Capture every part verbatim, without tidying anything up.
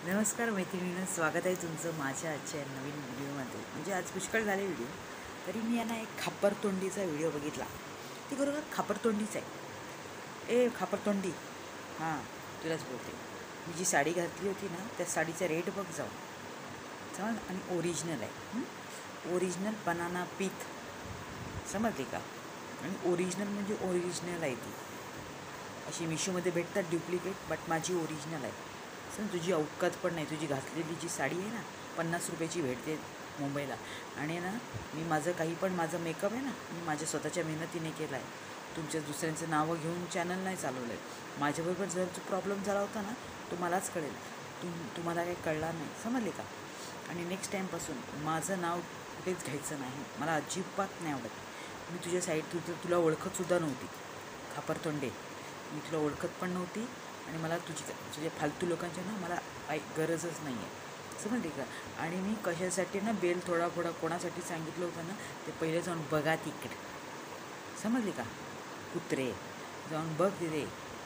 नमस्कार मैत्रिणींनो, स्वागत आहे तुमचं माझ्या आजच्या नवीन व्हिडिओमध्ये. म्हणजे आज पुष्कळ झाले व्हिडिओ, तरी मी यांना एक खापरतोंडीचा व्हिडिओ बघितला. ती बरोबर खापरतोंडीच आहे. ए खापरतोंडी, हां तुलाच बोलते. मी जी साडी घातली होती ना, त्या साडीचा रेट बघ जाऊ समज. आणि ओरिजिनल आहे, ओरिजिनल बनाना पीत, समजली का? आणि ओरिजिनल म्हणजे ओरिजिनल आहे ती. अशी मिशोमध्ये भेटतात ड्युप्लिकेट, बट माझी ओरिजिनल आहे. सर तुझी अवकात पण नाही. तुझी घातलेली जी साडी आहे ना, पन्नास रुपयाची भेटते मुंबईला. आणि ना मी माझं काही पण माझं मेकअप आहे ना, मी माझ्या स्वतःच्या मेहनतीने केला आहे. तुमच्या दुसऱ्यांचं नावं घेऊन चॅनल नाही चालवलं आहे. माझ्याबरोबर जर जो प्रॉब्लेम झाला होता ना, तो मलाच कळेल. तुम तुम्हाला काही कळणार नाही, समजले का? आणि नेक्स्ट टाईमपासून माझं नाव कुठेच घ्यायचं नाही. मला अजिबात नाही आवडत. मी तुझ्या साईड तुझं तुला ओळखतसुद्धा नव्हती खापरतोंडे. मी तुला ओळखत पण नव्हती. आणि मला तुझी तुझ्या फालतू लोकांच्या ना मला काही गरजच नाही आहे, समजली का? आणि मी कशासाठी ना बेल थोडा थोडा कोणासाठी सांगितलं होतं ना, ते पहिले जाऊन बघा तिकडे, समजली का? कुत्रे जाऊन बघ तिथे,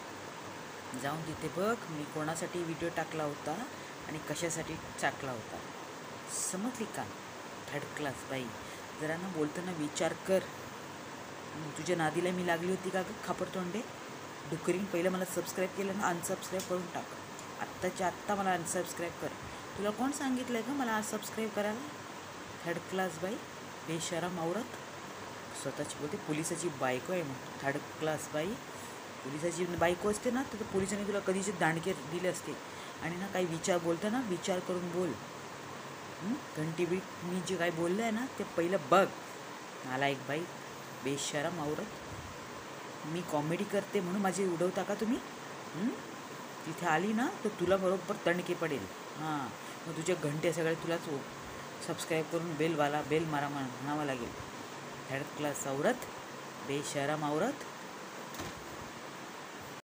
जाऊन तिथे बघ मी कोणासाठी व्हिडिओ टाकला होता आणि कशासाठी टाकला होता, समजली का? थर्ड क्लास बाई, जरा ना बोलताना विचार कर. तुझ्या नादीला मी लागली होती का गं खापरतोंडे? डुकरीन पहिलं मला सबस्क्राईब केलं ना, अनसबस्क्राईब करून टाक. आत्ताच्या आत्ता मला अनसबस्क्राईब कर. तुला कोण सांगितलं आहे का मला आज सबस्क्राईब करायला? थर्ड क्लास बाई, बेशरम औरत. स्वतःची बोलते पोलिसाची बायको आहे मग थर्ड क्लास बाई. पोलिसाची बायको असते ना, तर पोलिसांनी तुला कधीचे दांडके दिले असते. आणि ना काही विचार बोलतो ना, विचार करून बोल. घंटी बी मी जे काही बोललं आहे ना, ते पहिलं बघ. मला एक बाई बेशरम औरत. मी कॉमेडी करते म्हणून माझी उडवता का तुम्ही? तिथे आली ना तर तुला बरोबर तणके पडेल. हां, मग तुझ्या घंटे सगळे तुलाच सबस्क्राईब करून बेलवाला बेल मारा म्हणावं लागेल. थर्ड क्लास औरत, बेशरम औरत.